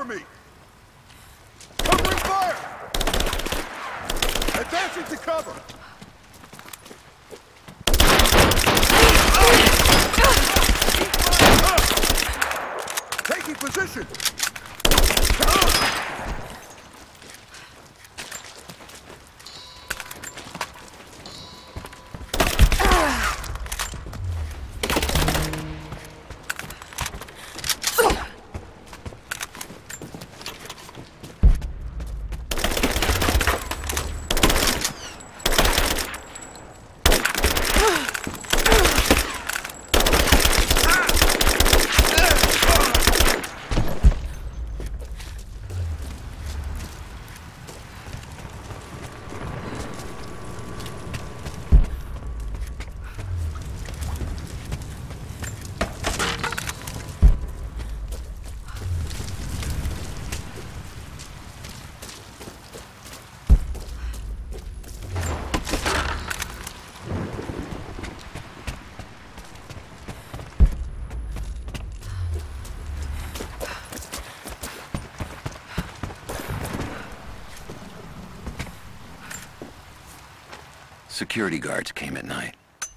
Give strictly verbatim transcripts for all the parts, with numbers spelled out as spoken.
me! Covering fire! Advancing to cover! Taking position! Security guards came at night.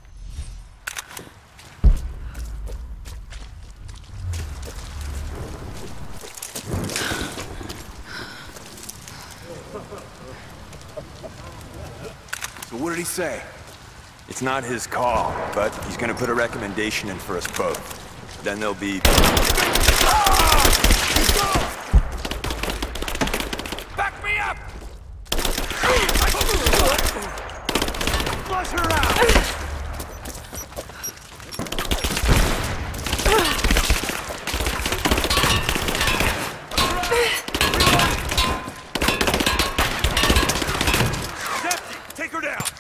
So what did he say? It's not his call, but he's gonna put a recommendation in for us both. Then there'll be... Back me up! Flush her out! Take her down!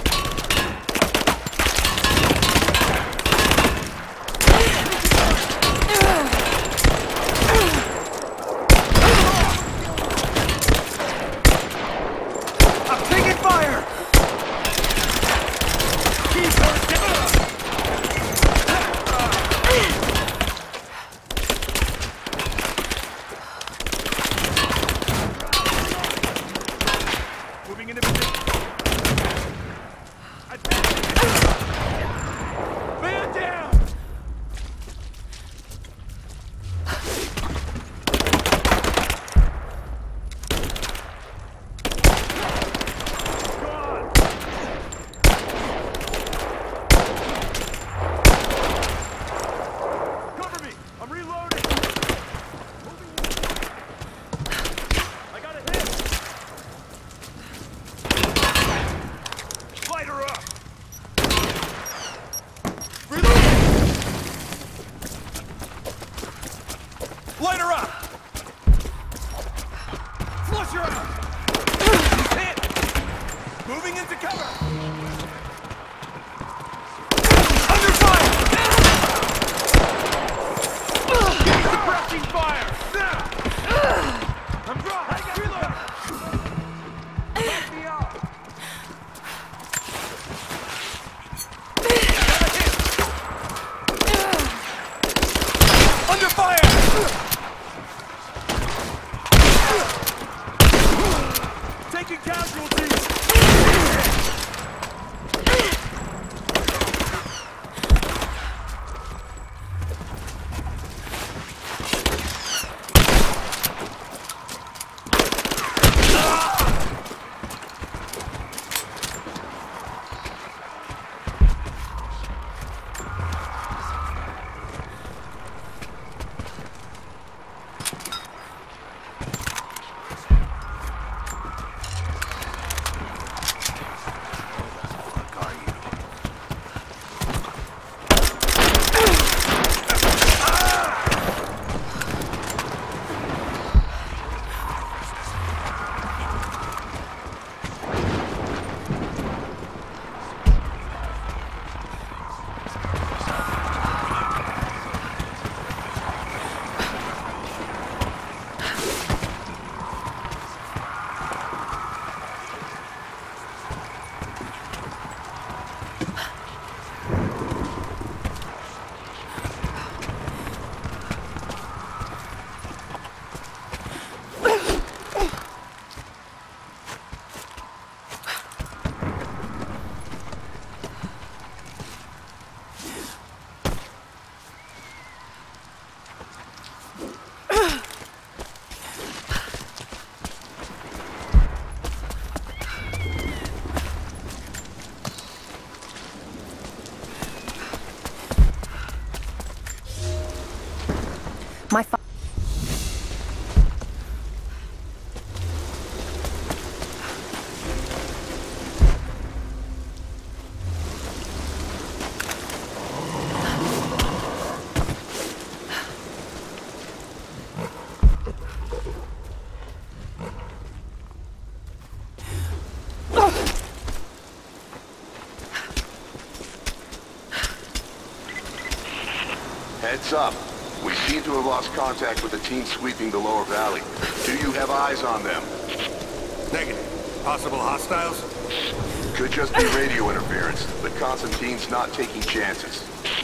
Heads up. We seem to have lost contact with the team sweeping the lower valley. Do you have eyes on them? Negative. Possible hostiles? Could just be radio interference, but Constantine's not taking chances.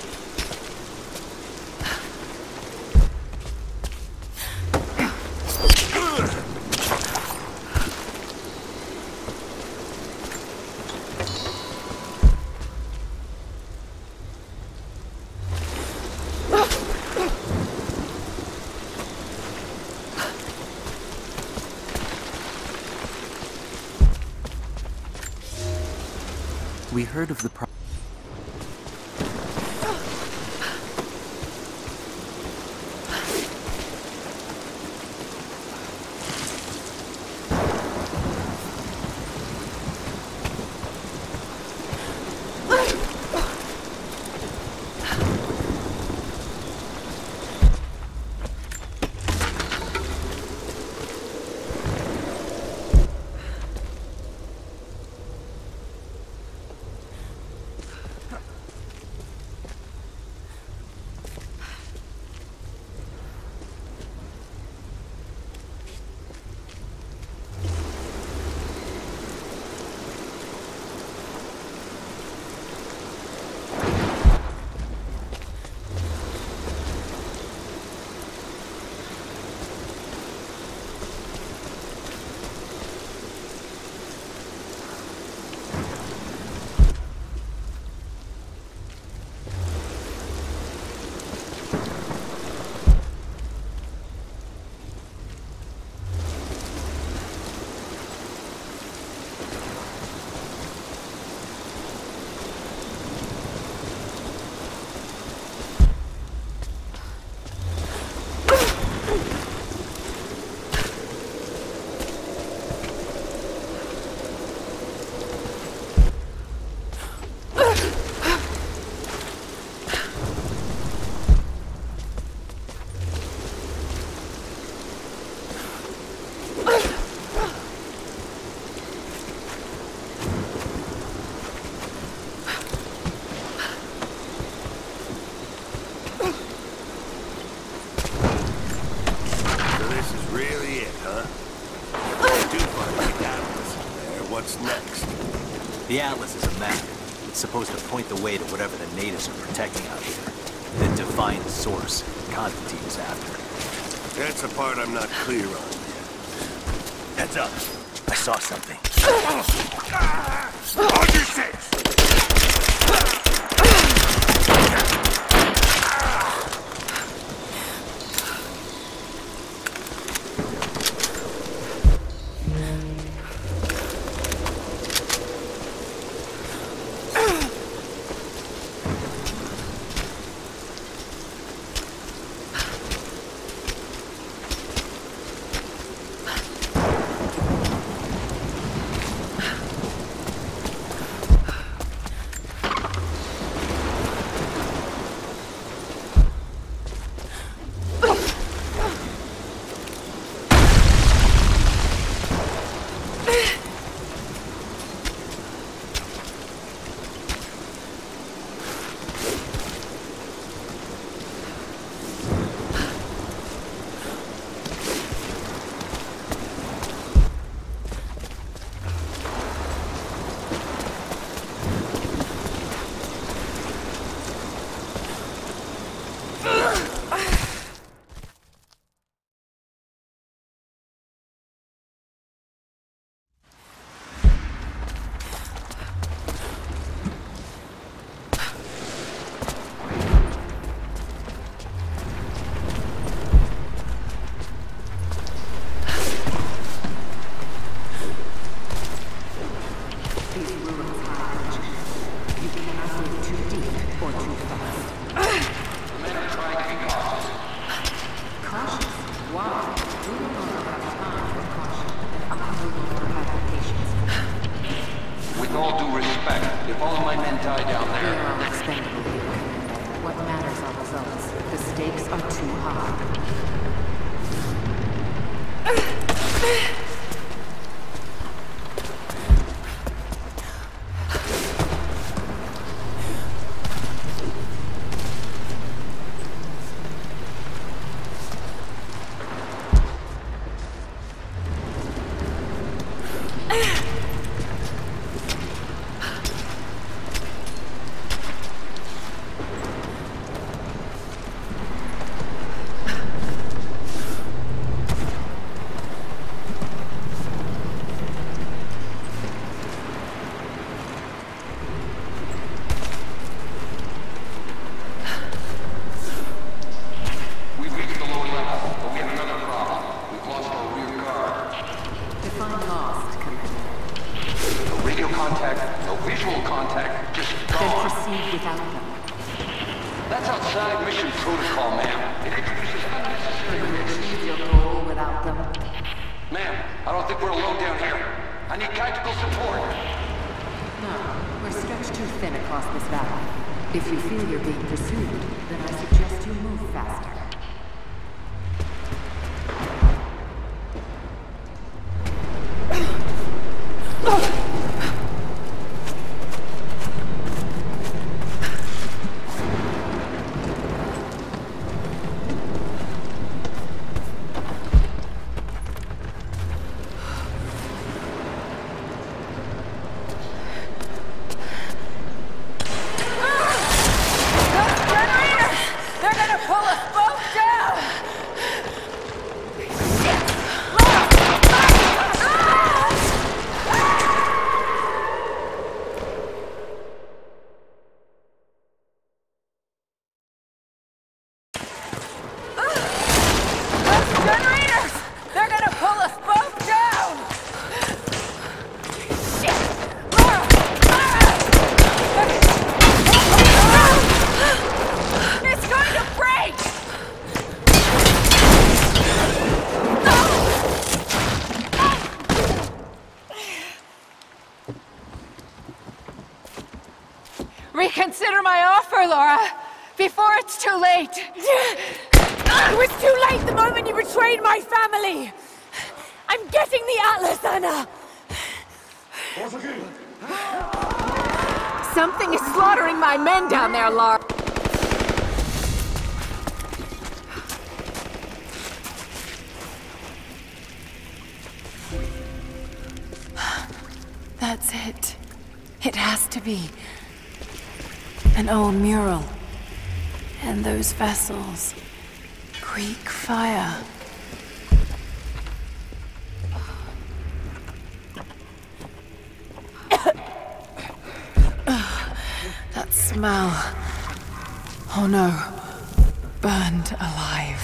We heard of the pro- The Atlas is a map. It's supposed to point the way to whatever the natives are protecting out here. Then define the source Constantine is after. That's the part I'm not clear on. Heads up. I saw something. On your six! outside mission protocol, ma'am. It introduces unnecessary risks. Achieve your goal without them. Ma'am, I don't think we're alone down here. I need tactical support. No, we're stretched too thin across this valley. If you feel you're being pursued, then I suggest you move faster. Reconsider my offer, Laura, before it's too late. It was too late the moment you betrayed my family. I'm getting the Atlas, Anna. Something is slaughtering my men down there, Laura. That's it. It has to be. An old mural. And those vessels. Greek fire. That smell. Oh no. Burned alive.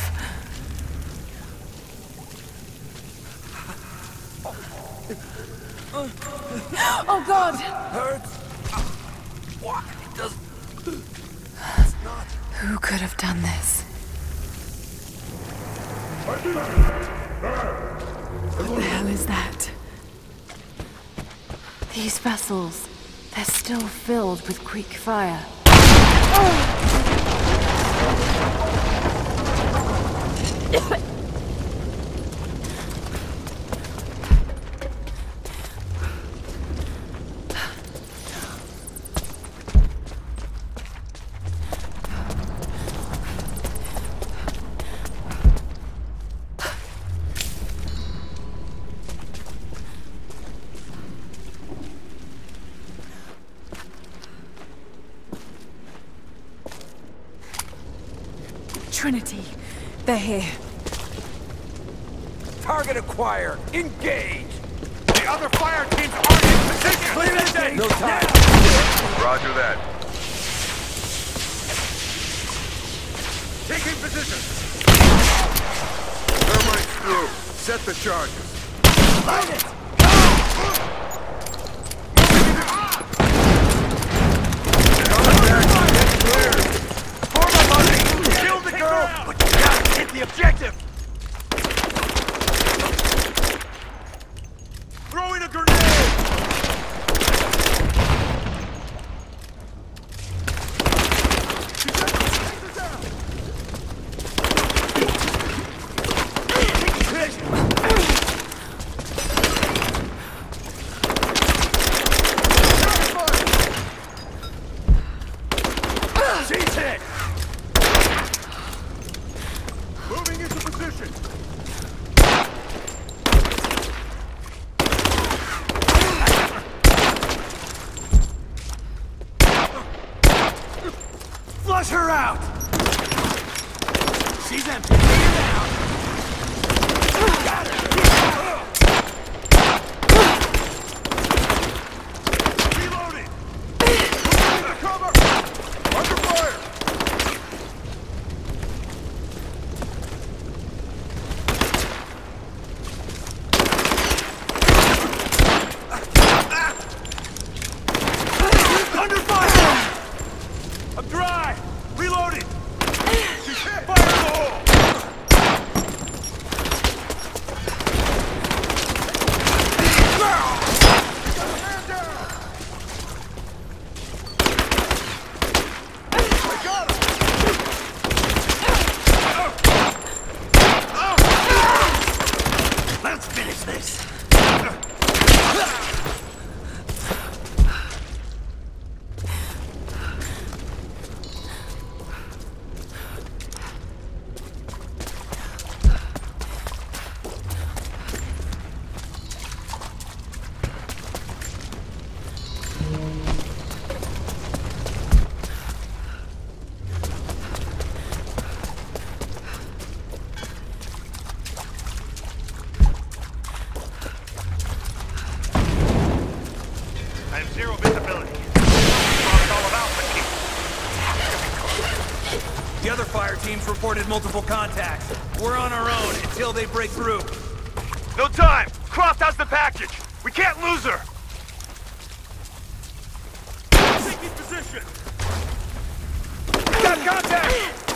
Oh God! Hurts. Why does... Who could have done this? What the hell is that? These vessels, they're still filled with Greek fire. Oh! Trinity, they're here. Target acquired. Engage. The other fire teams aren't in position. Clear the day. No time. Roger that. Taking position. Thermite through. Set the charges. Light it. Contact. Get clear. Form up on me. Kill the girl. But you gotta hit the objective. Throwing a grenade. She's hit. Moving into position. Flush her out. She's empty. Take her down. Got her. Reloading. Cover. Under fire. Under fire. I'm dry. Reloading. The other fire teams reported multiple contacts. We're on our own until they break through. No time! Croft has the package! We can't lose her! Taking position! Got contact!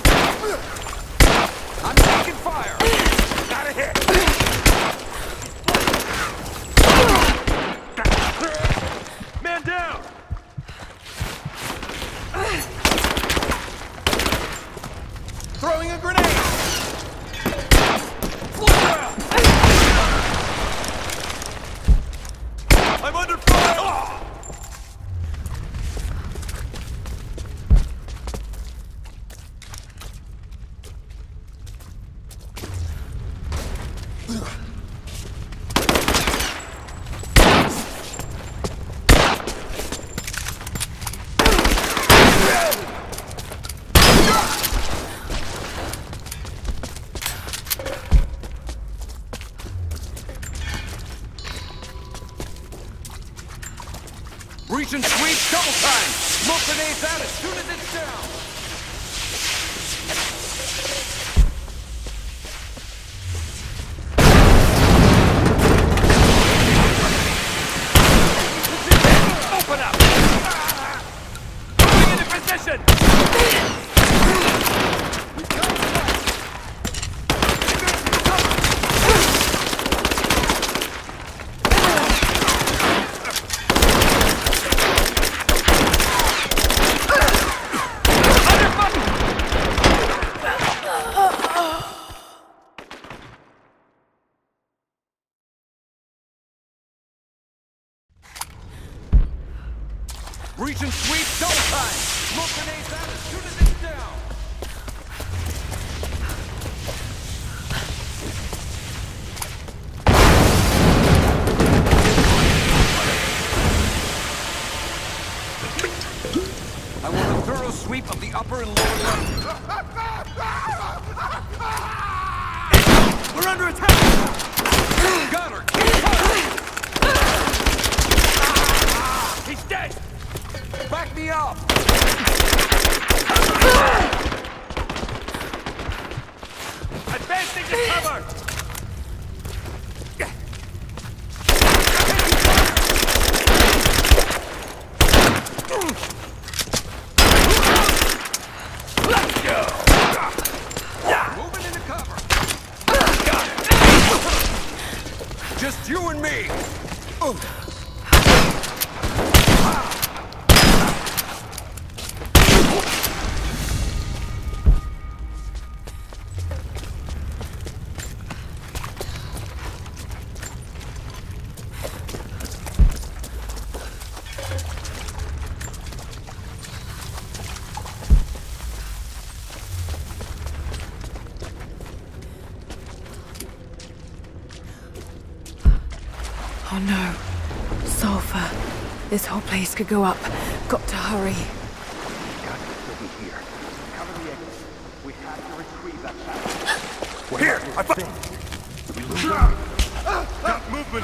I'm taking fire! Got a hit! Man down! Throwing a grenade! I'm under fire! Oh! Reach and sweep double time! Smoke grenades out as soon as it's down! Open up! Moving into position! Reach and sweep double time! Smoke grenades out as soon as it's down! I want a thorough sweep of the upper and lower levels. We're under attack! Got her! Keep firing! He's dead! Back me up! Advancing to cover! Let's go! Moving into cover! Got it! Just you and me! Oh no. Sulfur. This whole place could go up. Got to hurry. Here! I found... Got movement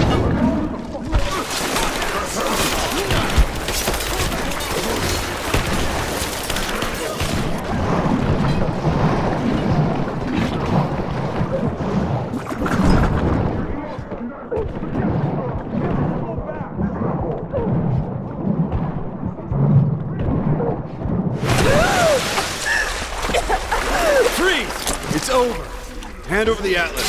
Freeze! It's over. Hand over the Atlas.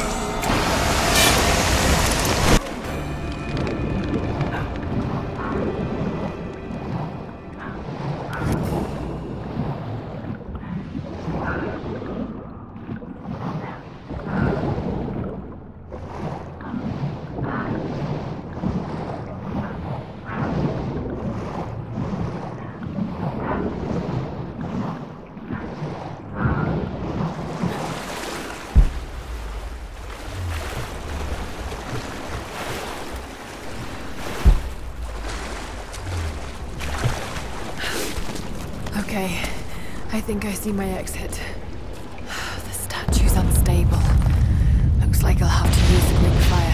Okay, I think I see my exit. The statue's unstable. Looks like I'll have to use the quick fire.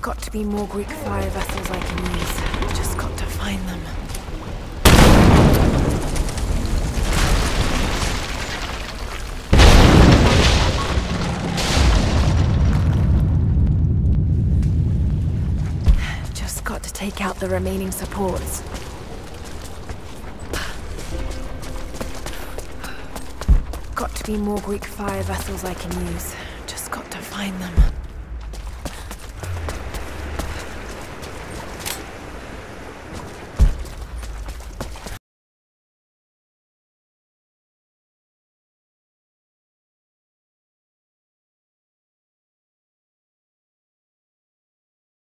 Got to be more Greek fire vessels I can use. Just got to find them. Just got to take out the remaining supports. Got to be more Greek fire vessels I can use. Just got to find them.